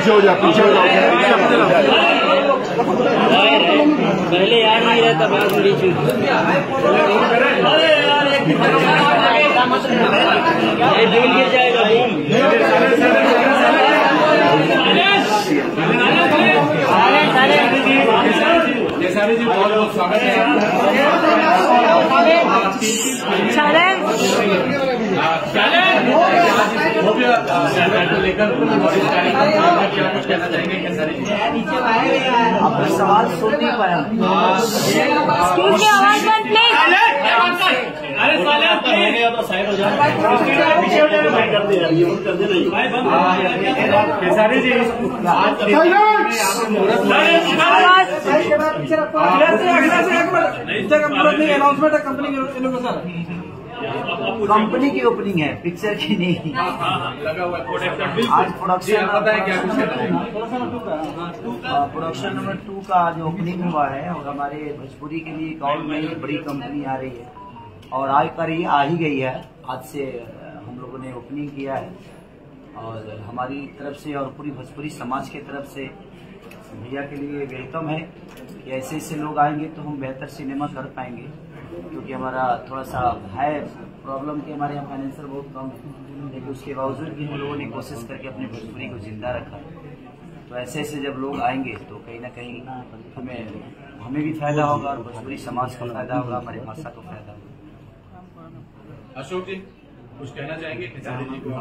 पीछे हो जाओ पहले यार नहीं रहता बाद में बीच में गिर जाएगा। जी बहुत बहुत स्वागत है। लेकर क्या कुछ कहना चाहेंगे खेसारी जी? आपका सवाल सुन नहीं पाया। खेसारी जी अनाउंसमेंट है कंपनी की ओपनिंग है, पिक्चर की नहीं। लगा हुआ आज प्रोडक्शन बताए क्या कुछ प्रोडक्शन नंबर 2 का आज ओपनिंग हुआ है और हमारे भोजपुरी के लिए एक और नई बड़ी कंपनी आ रही है और आ ही गई है। आज से हम लोगों ने ओपनिंग किया है और हमारी तरफ से और पूरी भोजपुरी समाज की तरफ से भैया के लिए वेलकम है कि ऐसे ऐसे लोग आएंगे तो हम बेहतर सिनेमा कर पाएंगे, क्योंकि हमारा थोड़ा सा है प्रॉब्लम कि हमारे यहाँ फाइनेंशियल बहुत कम है, लेकिन उसके बावजूद भी हम लोगों ने कोशिश करके अपने भोजपुरी को जिंदा रखा। तो ऐसे ऐसे जब लोग आएंगे तो कहीं ना कहीं हमें भी फायदा होगा और भोजपुरी समाज को फायदा होगा, हमारी भाषा को फायदा होगा। अशोक जी कुछ कहना चाहेंगे खेसारी जी को?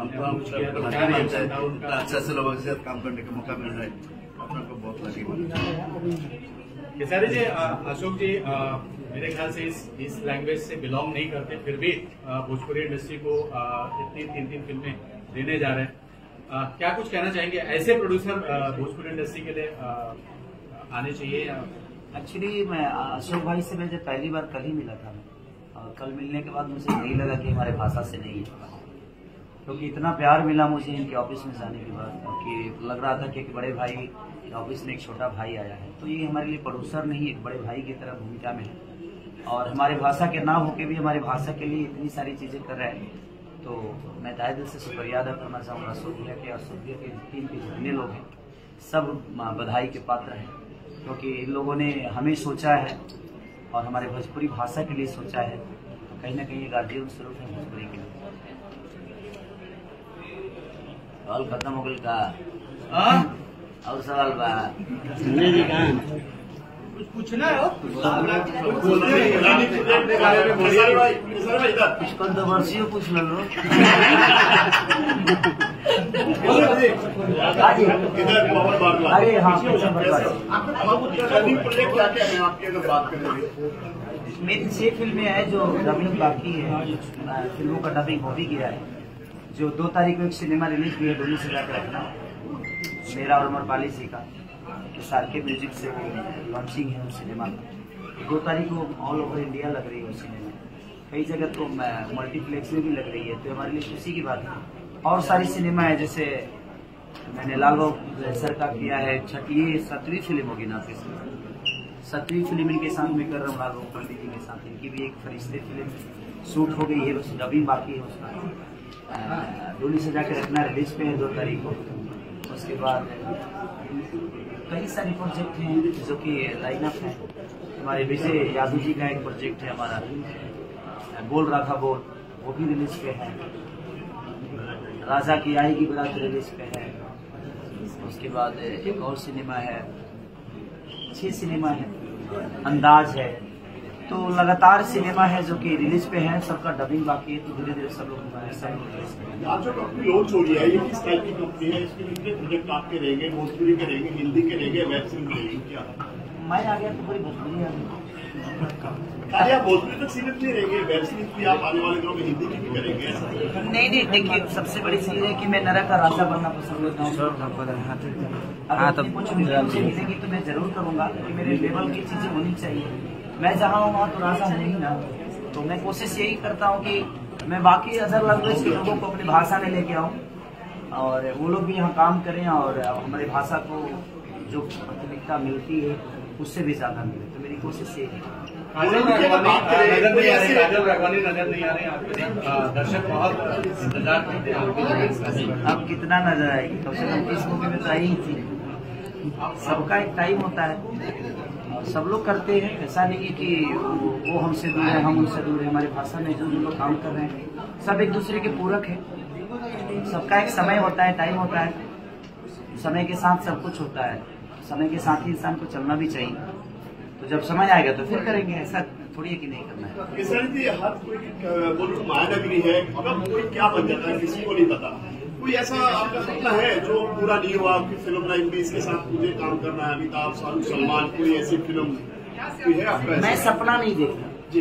अच्छा से लोगों के साथ काम करने का मौका मिल रहा है, आपको बहुत लगे। खेसारी जी, अशोक जी मेरे ख्याल से इस लैंग्वेज से बिलोंग नहीं करते, फिर भी भोजपुरी इंडस्ट्री को इतनी 3 फिल्में देने जा रहे हैं। क्या कुछ कहना चाहेंगे? ऐसे प्रोड्यूसर भोजपुरी इंडस्ट्री के लिए आने चाहिए या? एक्चुअली मैं अशोक भाई से मैं जब पहली बार कल ही मिला था और कल मिलने के बाद मुझे यही लगा कि हमारे भाषा से नहीं है, क्योंकि इतना प्यार मिला मुझे इनके ऑफिस में जाने के बाद कि लग रहा था कि एक बड़े भाई ऑफिस में एक छोटा भाई आया है। तो ये हमारे लिए प्रोड्यूसर नहीं, एक बड़े भाई की तरह भूमिका में है और हमारे भाषा के ना होके भी हमारे भाषा के लिए इतनी सारी चीजें कर रहे हैं। तो मैं तहे दिल से शुक्रिया अदा करना चाहूँगा अशोक भैया के टीम के जितने लोग हैं सब बधाई के पात्र हैं, क्योंकि इन लोगों ने हमें सोचा है और हमारे भोजपुरी भाषा के लिए सोचा है। तो कहीं ना कहीं गार्जियन स्वरूप है भोजपुरी के लिए। सवाल खत्म हो गई का और सवाल बा कुछ पूछना है? कुछ कंट्रोवर्सी पूछ लो। अरे हाँ, मेरी 6 फिल्में हैं जो डबिंग बाकी है, फिल्मों का डबिंग हो भी गया है। जो 2 तारीख को एक सिनेमा रिलीज हुई है, दोनों से जाकर रखना, मेरा और अमरपाली जी का सार्के म्यूजिक से वो लॉन्चिंग है उस सिनेमा का। 2 तारीख को ऑल ओवर इंडिया लग रही है उस सिनेमा, कई जगह तो मल्टीप्लेक्स में भी लग रही है, तो हमारे लिए खुशी की बात है। और सारी सिनेमा है, जैसे मैंने लाल बाबू सर का किया है, 7वीं फिल्म होगी ना, 7वीं फिल्म इनके साथ में कर रहा हूँ लाल बाबू पंडित जी के साथ। इनकी भी एक फरिश्ते फिल्म शूट हो गई है, बस डबिंग बाकी है उसका। डोली से जाकर रखना रिलीज पे है 2 तारीख को। उसके बाद कई सारे प्रोजेक्ट हैं जो कि लाइनअप है। हमारे विजय यादव जी का एक प्रोजेक्ट है हमारा, बोल रहा था बोल, वो भी रिलीज पे है। राजा की आएगी बारात रिलीज पे है। उसके बाद एक और सिनेमा है, 6 सिनेमा है, अंदाज है। तो लगातार सिनेमा है जो कि रिलीज पे है, सबका डबिंग बाकी है। तो धीरे धीरे सब लोग आज जो कंपनी लॉन्च हो रही है, ये किस टाइप की कंपनी है? इसके लिए प्रोजेक्ट आपके रहेंगे, भोजपुरी के रहेंगे, हिंदी के रहेंगे, वेब सीरीज रहेगी क्या? मैं आ गया तो पूरी भोजपुरी आ गई। अरे आप भोजपुरी तक सीमित नहीं रहेंगे, वेब सीरीज भी आप आने वाले दिनों में हिंदी की भी करेंगे? नहीं, देखिए सबसे बड़ी चीज है कि मैं नरक का राजा बनना पसंद करता हूँ। अगर कुछ मुझे मिलेगी तो मैं जरूर करूंगा, क्योंकि मेरे लेवल की चीजें होनी चाहिए। मैं जहाँ हूँ वहाँ तो राजा हूँ ही ना। तो मैं कोशिश यही करता हूँ कि मैं बाकी अदर लैंग्वेज के लोगों को अपनी भाषा में लेके आऊँ और वो लोग भी यहाँ काम करें और हमारी भाषा को जो प्राथमिकता मिलती है उससे भी ज्यादा मिले। तो मेरी कोशिश यही है। काजल राघवानी नजर नहीं आ रहे आपके दर्शक बहुत इंतजार करते हैं। अब कितना नजर आएगी, कम से कम 30 मूवी में तो आई ही थी। सबका एक टाइम होता है और सब लोग करते हैं, ऐसा नहीं कि वो हमसे दूर है हम उनसे दूर है। हमारी भाषा में जो लोग काम कर रहे हैं सब एक दूसरे के पूरक है। सबका एक समय होता है, टाइम होता है, समय के साथ सब कुछ होता है, समय के साथ ही इंसान को चलना भी चाहिए। तो जब समय आएगा तो फिर करेंगे, ऐसा थोड़ी है कि नहीं करना है। किसान जी हर कोई बॉलीवुड मायानगरी है, कब कोई क्या बन जाता है किसी को नहीं पता। कोई ऐसा आपका सपना है जो पूरा नहीं हुआ आपकी फिल्म 90s के साथ मुझे काम करना है, अमिताभ शाहरुख सलमान, कोई ऐसी फिल्म कोई है आपका? मैं सपना नहीं देखता जी,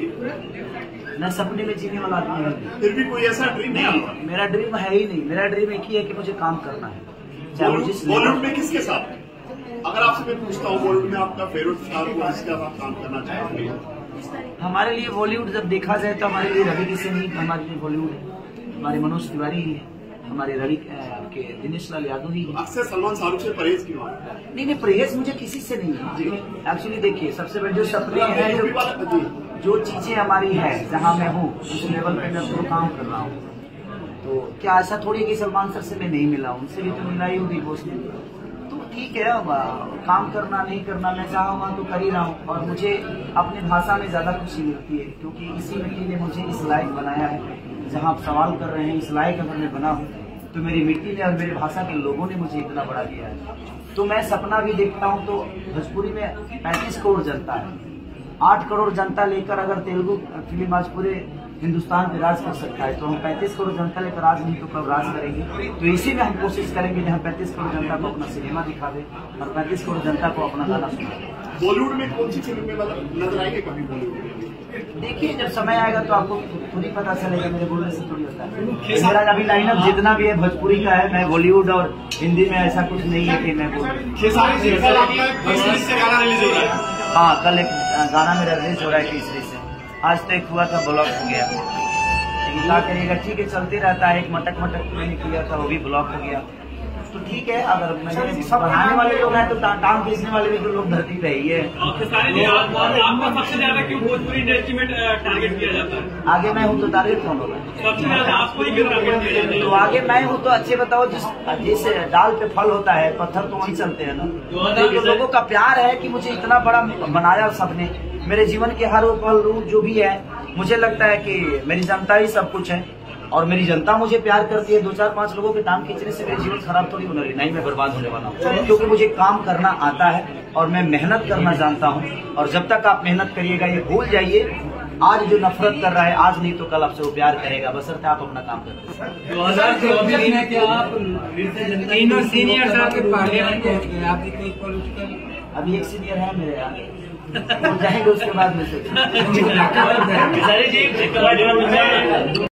मैं सपने में जीने वाला आदमी नहीं। फिर भी कोई ऐसा ड्रीम नहीं, मेरा ड्रीम है ही नहीं। मेरा ड्रीम एक ही है कि मुझे काम करना है, चाहे जिस बॉलीवुड में किसके साथ? अगर आपसे मैं पूछता हूँ बॉलीवुड में आपका फेवरेट स्टार को जिसके साथ काम करना चाहेंगे? हमारे लिए बॉलीवुड जब देखा जाए तो हमारे लिए रवि किशन ही हमारे लिए बॉलीवुड है, हमारे मनोज तिवारी ही है, हमारे रवि के दिनेश लाल यादव ही है। अक्सर सलमान शाहरुख से परहेज क्यों? नहीं, परहेज मुझे किसी से नहीं है। एक्चुअली देखिए, सबसे बड़े जो सपने हैं, जो चीजें हमारी है, जहाँ मैं हूँ उस लेवल पे मैं अपना काम कर रहा हूँ। तो क्या ऐसा थोड़ी है कि सलमान सर से मैं नहीं मिला, उनसे भी तो मिला ही हूँ बिग बॉस में। तो ठीक है, काम करना नहीं करना मैं जहाँ वहाँ तो कर ही रहा हूँ। और मुझे अपनी भाषा में ज्यादा खुशी मिलती है, क्योंकि इसी मिट्टी ने मुझे इस लायक बनाया है। जहाँ आप सवाल कर रहे हैं, इस लायक अगर मैं बना हूँ तो मेरी मिट्टी ने और मेरी भाषा के लोगों ने मुझे इतना बड़ा दिया है। तो मैं सपना भी देखता हूँ। तो भोजपुरी में 35 करोड़ जनता है, 8 करोड़ जनता लेकर अगर तेलुगु फिल्म आज पूरे हिंदुस्तान पे राज कर सकता है, तो हम 35 करोड़ जनता लेकर राज नहीं तो कब राज करेंगे। तो इसी में हम कोशिश करेंगे कि हम 35 करोड़ जनता को अपना सिनेमा दिखा दे और 35 करोड़ जनता को अपना गाना सुना। बॉलीवुड में कौन सी फिल्म में मतलब नजर आएंगे कभी बॉलीवुड में? देखिए, जब समय आएगा तो आपको खुद ही पता चलेगा, मेरे बोलने से थोड़ी होता है। मेरा अभी लाइनअप जितना भी है भोजपुरी का है, मैं बॉलीवुड और हिंदी में ऐसा कुछ नहीं है कि मैं हाँ, कल एक गाना मेरा रिलीज हो रहा है तीसरी से। आज तो एक हुआ था, ब्लॉक हो गया, लेकिन क्या करिएगा, ठीक है, चलते रहता है। एक मटक मैंने किया था, वो भी ब्लॉक हो गया। तो ठीक है, अगर मैंने सब बनाने वाले लोग हैं तो टांग खींचने वाले भी तो लोग धरती पे ही है। आपको सबसे ज्यादा क्यों भोजपुरी इंडस्ट्री में टारगेट किया जाता है? आगे मैं हूँ तो टारगेट कौन होगा? सबसे ज्यादा आपको ही क्यों टारगेट किया जाता है? तो आगे मैं हूँ तो अच्छे बताओ, जिस डाल पे फल होता है, पत्थर तो वहीं चलते हैं ना। तो लोगों का प्यार है कि मुझे इतना बड़ा बनाया सबने, मेरे जीवन के हर वो पल जो भी है, मुझे लगता है कि मेरी जनता ही सब कुछ है और मेरी जनता मुझे प्यार करती है। 2-4-5 लोगों के नाम खींचने से मेरे जीवन खराब थोड़ी होने वाली, नहीं मैं बर्बाद होने वाला हूँ, क्योंकि मुझे काम करना आता है और मैं मेहनत करना जानता हूँ। और जब तक आप मेहनत करिएगा, ये भूल जाइए, आज जो नफरत कर रहा है आज नहीं तो कल आपसे वो प्यार करेगा, बशर्ते आप अपना काम करते हैं। 2024 में क्या आप तीनों सीनियर आपके पार्लियामेंट पहुंच गए? आपकी कोई पॉलिटिकल? अभी एक सीनियर है मेरे आगे, जाएंगे उसके बाद में